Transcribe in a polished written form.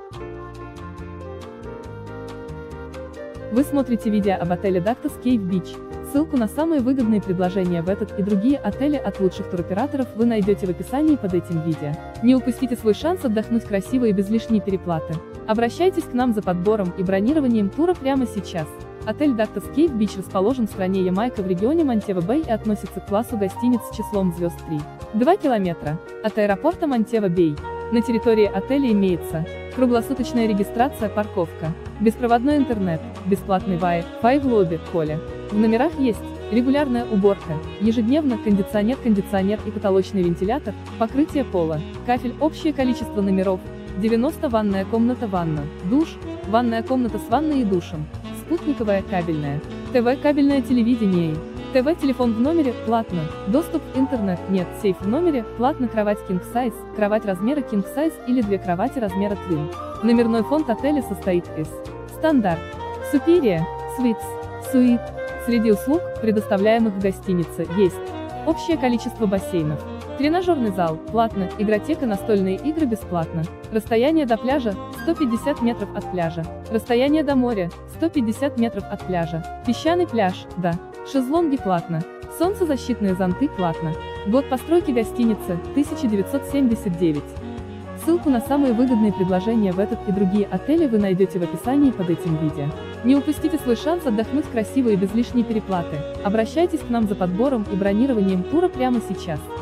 Вы смотрите видео об отеле Doctor's Cave Beach. Ссылку на самые выгодные предложения в этот и другие отели от лучших туроператоров вы найдете в описании под этим видео. Не упустите свой шанс отдохнуть красиво и без лишней переплаты. Обращайтесь к нам за подбором и бронированием тура прямо сейчас. Отель Doctor's Cave Beach расположен в стране Ямайка в регионе Монтева-Бэй и относится к классу гостиниц с числом звезд 3. 2 километра от аэропорта Монтева-Бэй. На территории отеля имеется круглосуточная регистрация, парковка, беспроводной интернет, бесплатный Wi-Fi в лобби, холле. В номерах есть регулярная уборка, ежедневно кондиционер и потолочный вентилятор, покрытие пола, кафель. Общее количество номеров 90. Ванная комната, ванна, душ, ванная комната с ванной и душем, спутниковая кабельная, ТВ, кабельное телевидение, ТВ-телефон в номере, платно, доступ в интернет, нет, сейф в номере, платно, кровать King Size, кровать размера King Size или 2 кровати размера Twin. Номерной фонд отеля состоит из стандарт, Superior, Suites, Suite. Среди услуг, предоставляемых в гостинице, есть общее количество бассейнов, тренажерный зал, платно, игротека, настольные игры бесплатно, расстояние до пляжа, 150 метров от пляжа, расстояние до моря, 150 метров от пляжа, песчаный пляж, да, шезлонги платно, солнцезащитные зонты платно, год постройки гостиницы, 1979. Ссылку на самые выгодные предложения в этот и другие отели вы найдете в описании под этим видео. Не упустите свой шанс отдохнуть красиво и без лишней переплаты. Обращайтесь к нам за подбором и бронированием тура прямо сейчас.